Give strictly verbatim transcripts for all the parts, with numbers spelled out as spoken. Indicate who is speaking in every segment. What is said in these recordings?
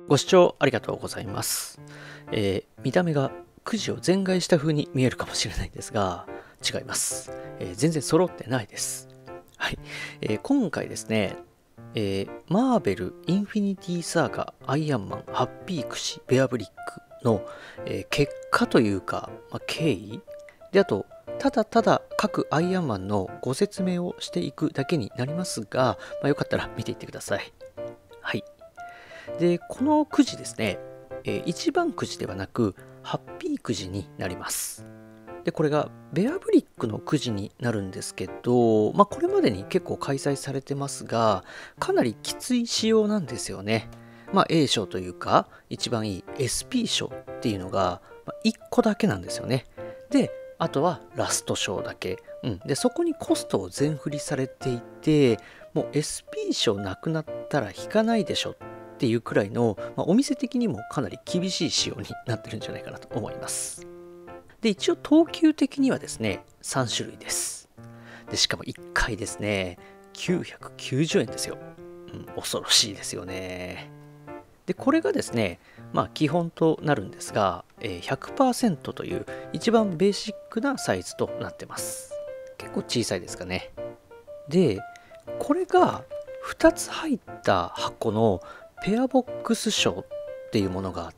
Speaker 1: ご視聴ありがとうございます。えー見た目がくじを全買いした風に見えるかもしれないんですが、違います。えー全然揃ってないです。はい。えー今回ですね、えーマーベル・インフィニティ・サーガ、アイアンマン、ハッピー・クシ、ベアブリックの、えー結果というか、まあ、経緯で、あと、ただただ各アイアンマンのご説明をしていくだけになりますが、まあ、よかったら見ていってください。はい。で、このくじですね、えーいちばんくじではなく、ハッピーくじになります。で、これがベアブリックのくじになるんですけど、まあ、これまでに結構開催されてますが、かなりきつい仕様なんですよね。まあ、A 賞というか、一番いい エスピー 賞っていうのがまあいっこだけなんですよね。で、あとはラスト賞だけ。うん。で、そこにコストを全振りされていて、もう エスピー 賞なくなったら引かないでしょっていうくらいの、まあ、お店的にもかなり厳しい仕様になってるんじゃないかなと思います。で、一応等級的にはですね、さん種類です。で、しかもいっかいですね、きゅうひゃくきゅうじゅうえんですよ。うん、恐ろしいですよね。で、これがですね、まあ基本となるんですが、えーひゃくパーセント という一番ベーシックなサイズとなってます。結構小さいですかね。で、これがふたつ入った箱のペアボックス賞っていうものがあって、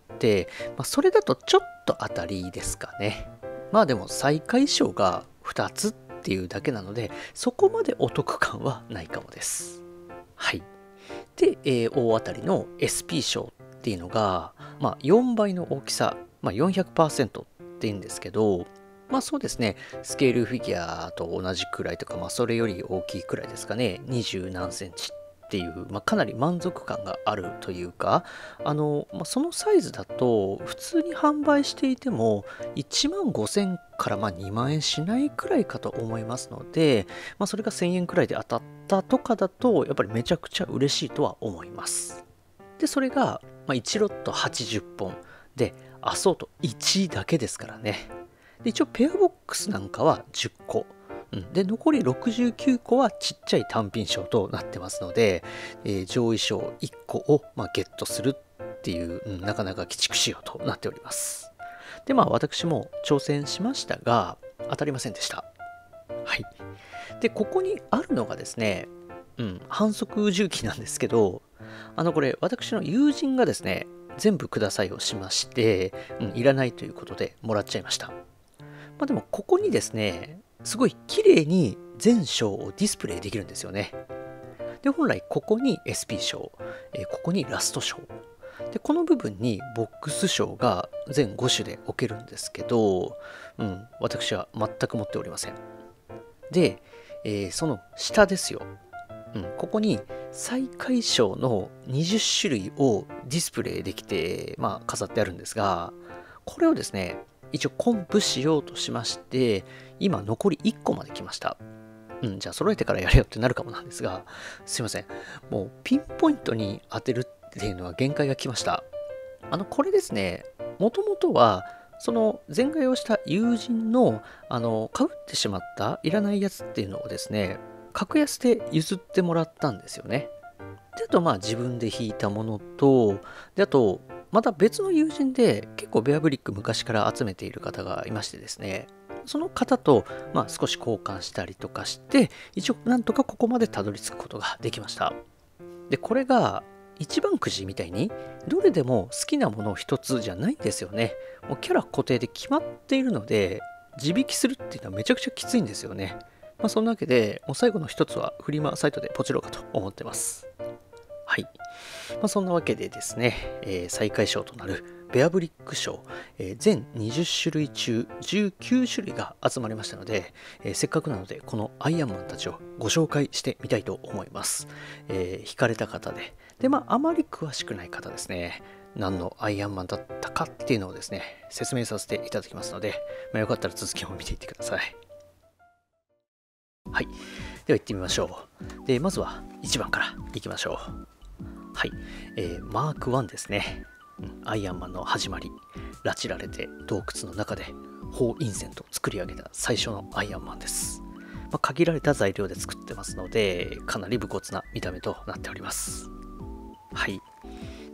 Speaker 1: まあ、それだとちょっと当たりですかね。まあでも最下位賞がふたつっていうだけなので、そこまでお得感はないかもです。はい。で、えー大当たりの エスピー 賞っていうのが、まあ、よんばいの大きさ、まあ、よんひゃくパーセント っていうんですけど、まあそうですね、スケールフィギュアと同じくらいとか、まあそれより大きいくらいですかね、にじゅうなんセンチっていう、まあ、かなり満足感があるというか、あの、まあ、そのサイズだと普通に販売していてもいちまんごせんからまあにまん円しないくらいかと思いますので、まあ、それがせんえんくらいで当たったとかだとやっぱりめちゃくちゃ嬉しいとは思います。で、それが、まあ、いちロットはちじゅっぽんで、アソートいちだけですからね。で、一応ペアボックスなんかはじゅっこ。うん、で、残りろくじゅうきゅうこはちっちゃい単品賞となってますので、えー上位賞いっこを、まあ、ゲットするっていう、うん、なかなか鬼畜仕様となっております。で、まあ私も挑戦しましたが、当たりませんでした。はい。で、ここにあるのがですね、うん、反則重機なんですけど、あの、これ、私の友人がですね、全部くださいをしまして、うん、いらないということでもらっちゃいました。まあでも、ここにですね、すごい綺麗に全章をディスプレイできるんですよね。で、本来ここに エスピー 賞、えーここにラスト賞。で、この部分にボックス賞が全ご種で置けるんですけど、うん、私は全く持っておりません。で、えーその下ですよ。うん、ここに最下位賞のにじゅっ種類をディスプレイできて、まあ、飾ってあるんですが、これをですね、一応コンプしようとしまして、今残りいっこまで来ました。うん、じゃあ揃えてからやれよってなるかもなんですが、すいません。もうピンポイントに当てるっていうのは限界が来ました。あの、これですね、もともとは、その前買いをした友人の、あの、かぶってしまったいらないやつっていうのをですね、格安で譲ってもらったんですよね。で、あと、まあ自分で引いたものと、で、あと、また別の友人で結構ベアブリック昔から集めている方がいましてですね、その方と、まあ、少し交換したりとかして、一応なんとかここまでたどり着くことができました。で、これが一番くじみたいに、どれでも好きなもの一つじゃないんですよね。もうキャラ固定で決まっているので、自引きするっていうのはめちゃくちゃきついんですよね。まあ、そんなわけで、もう最後の一つはフリマサイトでポチろうかと思ってます。はい。まあ、そんなわけでですね、えー最下位賞となるベアブリック賞、えー全にじゅっ種類中じゅうきゅう種類が集まりましたので、えーせっかくなのでこのアイアンマンたちをご紹介してみたいと思います。えー惹かれた方で、で、まあ、あまり詳しくない方ですね、何のアイアンマンだったかっていうのをですね、説明させていただきますので、まあ、よかったら続きも見ていってください。はい。では行ってみましょう。で、まずはいちばんからいきましょう。はい、えー、マークワンですね、うん、アイアンマンの始まり、拉致られて洞窟の中でホーインセントを作り上げた最初のアイアンマンです。まあ、限られた材料で作ってますので、かなり武骨な見た目となっております。はい。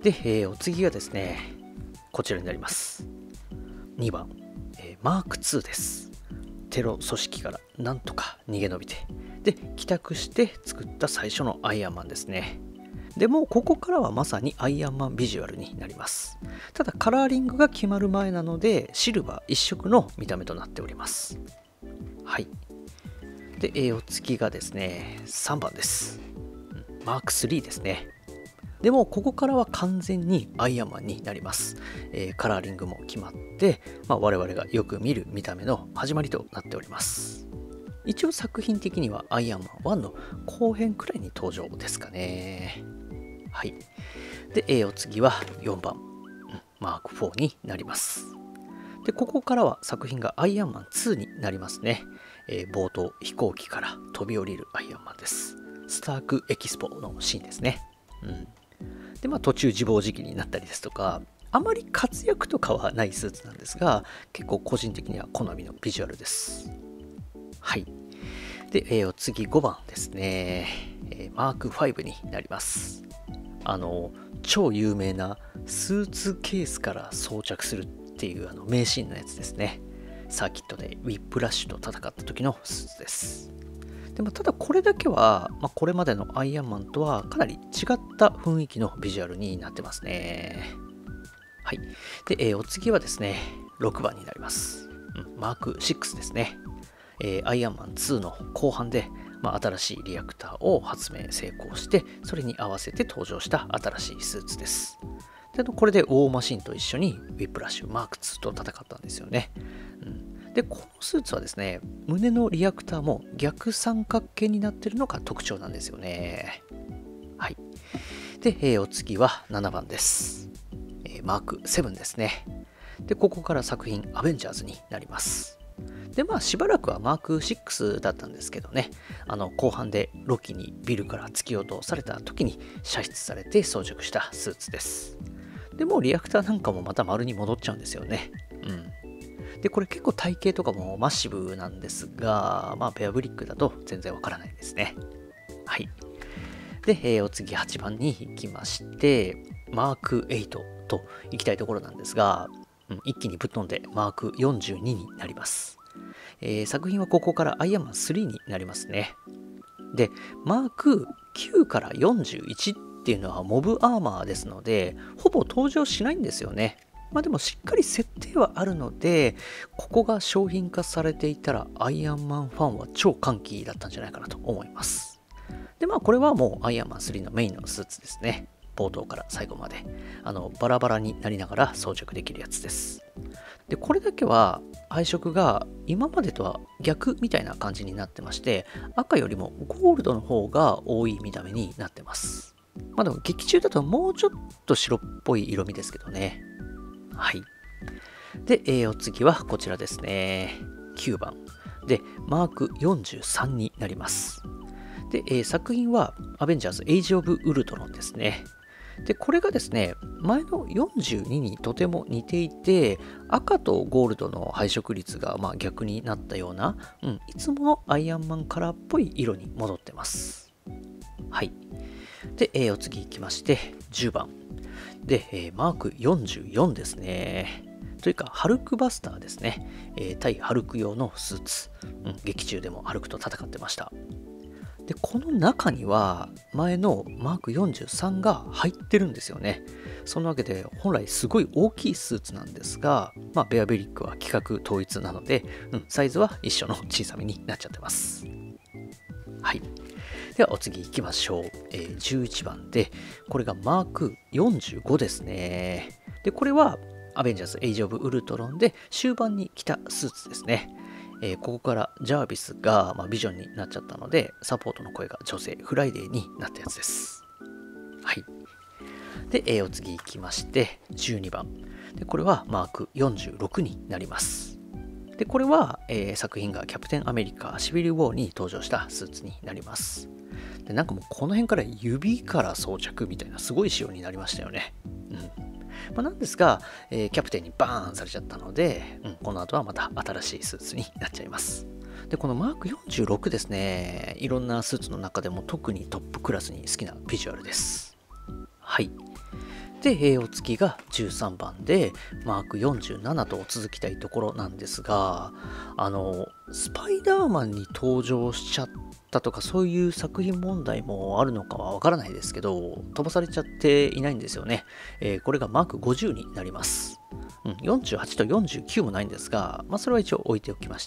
Speaker 1: で、えー、お次がですね、こちらになります。にばん、えー、マークツーです。テロ組織からなんとか逃げ延びて、で、帰宅して作った最初のアイアンマンですね。でも、ここからはまさにアイアンマンビジュアルになります。ただ、カラーリングが決まる前なので、シルバー一色の見た目となっております。はい。で、えー、お次がですね、さんばんです。マークスリーですね。でも、ここからは完全にアイアンマンになります。えー、カラーリングも決まって、まあ、我々がよく見る見た目の始まりとなっております。一応作品的にはアイアンマンワンの後編くらいに登場ですかね。はい。で、えー、お次はよんばん、うん、マークフォーになります。で、ここからは作品がアイアンマンツーになりますね。えー、冒頭、飛行機から飛び降りるアイアンマンです。スタークエキスポのシーンですね。うん。で、まあ途中自暴自棄になったりですとか、あまり活躍とかはないスーツなんですが、結構個人的には好みのビジュアルです。はい。で、えー、お次ごばんですね。えー、マークファイブになります。あの、超有名なスーツケースから装着するっていうあの名シーンのやつですね。サーキットでウィップラッシュと戦った時のスーツです。でもただこれだけは、まあ、これまでのアイアンマンとはかなり違った雰囲気のビジュアルになってますね。はい。で、えー、お次はですね、ろくばんになります。うん、マークシックスですね。えー、アイアンマンツーの後半で、まあ、新しいリアクターを発明成功して、それに合わせて登場した新しいスーツです。で、これでウォーマシンと一緒にウィップラッシュマークツーと戦ったんですよね。うん、で、このスーツはですね、胸のリアクターも逆三角形になっているのが特徴なんですよね。はい。で、えー、お次はななばんです。えー、マークセブンですね。で、ここから作品アベンジャーズになります。で、まあしばらくはマークシックスだったんですけどね、あの後半でロキにビルから突き落とされた時に射出されて装着したスーツです。でもリアクターなんかもまた丸に戻っちゃうんですよね。うん。で、これ結構体型とかもマッシブなんですが、まあペアブリックだと全然わからないですね。はい。で、えー、お次はちばんに行きまして、マークエイトと行きたいところなんですが、うん、一気にぶっ飛んでマークよんじゅうにになります。えー、作品はここからアイアンマンスリーになりますね。で、マークきゅうからよんじゅういちっていうのはモブアーマーですので、ほぼ登場しないんですよね。まあでもしっかり設定はあるので、ここが商品化されていたらアイアンマンファンは超歓喜だったんじゃないかなと思います。で、まあこれはもうアイアンマンスリーのメインのスーツですね。冒頭から最後まであのバラバラになりながら装着できるやつです。で、これだけは配色が今までとは逆みたいな感じになってまして、赤よりもゴールドの方が多い見た目になってます。まあでも劇中だともうちょっと白っぽい色味ですけどね。はい。で、えー、お次はこちらですね。きゅうばん。で、マークよんじゅうさんになります。で、えー、作品はアベンジャーズ・エイジ・オブ・ウルトロンですね。で、これがですね、前のよんじゅうににとても似ていて、赤とゴールドの配色率がまあ逆になったような、うん、いつものアイアンマンカラーっぽい色に戻ってます。はい。で、えー、お次行きまして、じゅうばん。で、えー、マークよんじゅうよんですね。というか、ハルクバスターですね。えー、対ハルク用のスーツ。うん、劇中でもハルクと戦ってました。で、この中には前のマークよんじゅうさんが入ってるんですよね。そのわけで本来すごい大きいスーツなんですが、まあ、ベアベリックは規格統一なので、うん、サイズは一緒の小さめになっちゃってます。はい。ではお次行きましょう。えー、じゅういちばんで、これがマークよんじゅうごですね。で、これはアベンジャーズ・エイジ・オブ・ウルトロンで終盤に着たスーツですね。えー、ここからジャービスが、まあ、ビジョンになっちゃったので、サポートの声が女性、フライデーになったやつです。はい。で、えー、お次行きまして、じゅうにばん。で、これはマークよんじゅうろくになります。で、これは、えー、作品がキャプテンアメリカシビル・ウォーに登場したスーツになります。で、なんかもうこの辺から指から装着みたいなすごい仕様になりましたよね。うん。まあ、なんですが、えー、キャプテンにバーンされちゃったので、うん、この後はまた新しいスーツになっちゃいます。で、このマークよんじゅうろくですね、いろんなスーツの中でも特にトップクラスに好きなビジュアルです。はい。 で、えーお次がじゅうさんばんで、マークよんじゅうななと続きたいところなんですが、あの、スパイダーマンに登場しちゃったとか、そういう作品問題もあるのかはわからないですけど、飛ばされちゃっていないんですよね。えーこれがマークごじゅうになります。うん、よんじゅうはちとよんじゅうきゅうもないんですが、まあ、それは一応置いておきまして、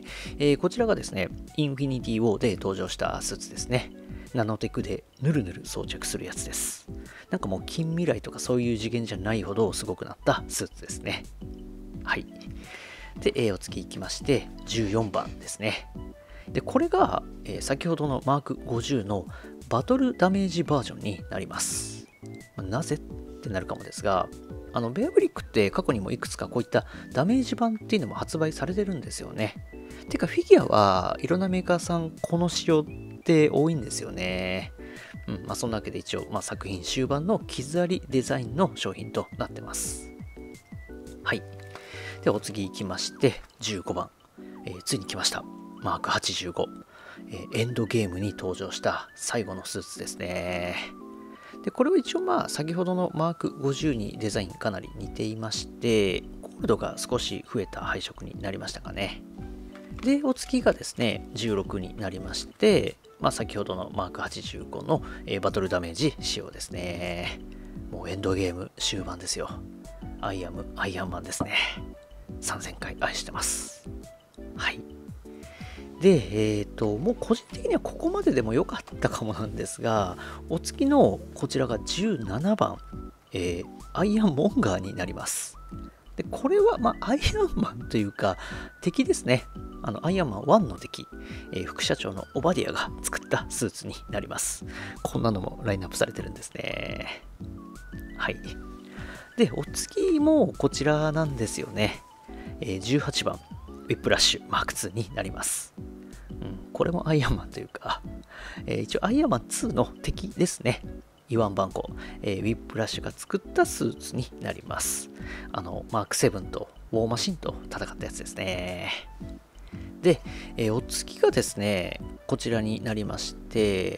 Speaker 1: えーこちらがですね、インフィニティ・ウォーで登場したスーツですね。ナノテクでぬるぬる装着するやつです。なんかもう近未来とかそういう次元じゃないほどすごくなったスーツですね。はい。で、えーお次行きまして、じゅうよんばんですね。で、これが、えー先ほどのマークごじゅうのバトルダメージバージョンになります。まあなぜってなるかもですが、あの、ベアブリックって過去にもいくつかこういったダメージ版っていうのも発売されてるんですよね。てか、フィギュアはいろんなメーカーさん、この仕様って多いんですよね。うん、まあそんなわけで一応、まあ、作品終盤の傷ありデザインの商品となってます。はい。ではお次行きまして、じゅうごばん。えーついに来ました。マークはちじゅうご。えーエンドゲームに登場した最後のスーツですね。で、これは一応まあ先ほどのマークごじゅうにデザインかなり似ていまして、ゴールドが少し増えた配色になりましたかね。で、お次がですね、じゅうろくになりまして、まあ、先ほどのマークはちじゅうごの、えーバトルダメージ仕様ですね。もうエンドゲーム終盤ですよ。アイアム、アイアンマンですね。さんぜんかい愛してます。はい。で、えっ、と、もう個人的にはここまででも良かったかもなんですが、お次のこちらがじゅうななばん、えーアイアンモンガーになります。で、これは、まあ、アイアンマンというか、敵ですね。あの、アイアンマンワンの敵、えー副社長のオバディアが作ったスーツになります。こんなのもラインナップされてるんですね。はい。で、お次もこちらなんですよね。えーじゅうはちばん、ウィップラッシュマークツーになります。うん、これもアイアンマンというか、えー一応アイアンマンツーの敵ですね。イワンバンコ、えーウィップラッシュが作ったスーツになります。あの、マークセブンとウォーマシンと戦ったやつですね。で、えーお次がですね、こちらになりまして、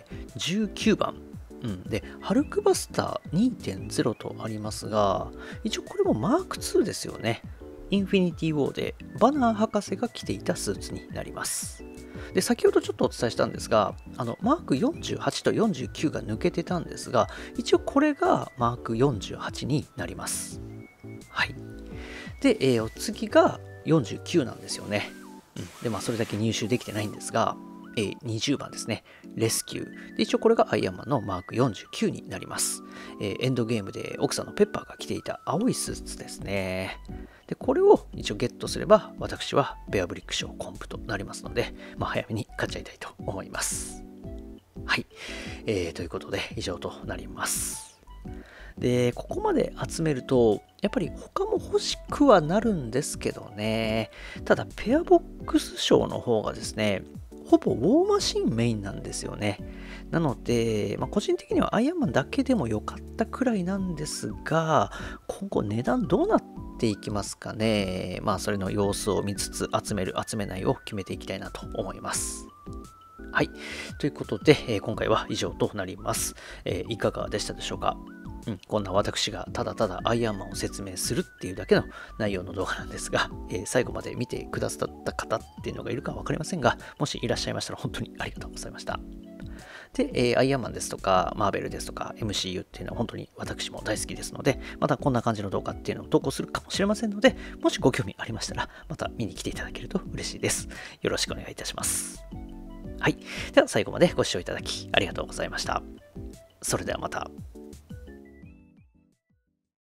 Speaker 1: じゅうきゅうばん。うん、で、ハルクバスター にてんゼロ とありますが、一応これもマークツーですよね。インフィニティ・ウォーでバナー博士が着ていたスーツになります。で、先ほどちょっとお伝えしたんですが、あの、マークよんじゅうはちとよんじゅうきゅうが抜けてたんですが、一応これがマークよんじゅうはちになります。はい。で、えーお次がよんじゅうきゅうなんですよね。うん、で、まあ、それだけ入手できてないんですが、えーにじゅうばんですね。レスキュー。で、一応これがアイアンマンのマークよんじゅうきゅうになります。えーエンドゲームで奥さんのペッパーが着ていた青いスーツですね。で、これを一応ゲットすれば、私はベアブリック賞コンプとなりますので、まあ、早めに買っちゃいたいと思います。はい。えー、ということで、以上となります。で、ここまで集めると、やっぱり他も欲しくはなるんですけどね。ただ、ペアボックス賞の方がですね、ほぼウォーマシンメインなんですよね。なので、まあ、個人的にはアイアンマンだけでも良かったくらいなんですが、今後値段どうなっていきますかね。まあ、それの様子を見つつ、集める、集めないを決めていきたいなと思います。はい。ということで、えー今回は以上となります。えーいかがでしたでしょうか。うん、こんな私がただただアイアンマンを説明するっていうだけの内容の動画なんですが、えー最後まで見てくださった方っていうのがいるかわかりませんが、もしいらっしゃいましたら本当にありがとうございました。で、えーアイアンマンですとか、マーベルですとか、エムシーユー っていうのは本当に私も大好きですので、またこんな感じの動画っていうのを投稿するかもしれませんので、もしご興味ありましたら、また見に来ていただけると嬉しいです。よろしくお願いいたします。はい。では最後までご視聴いただきありがとうございました。それではまた。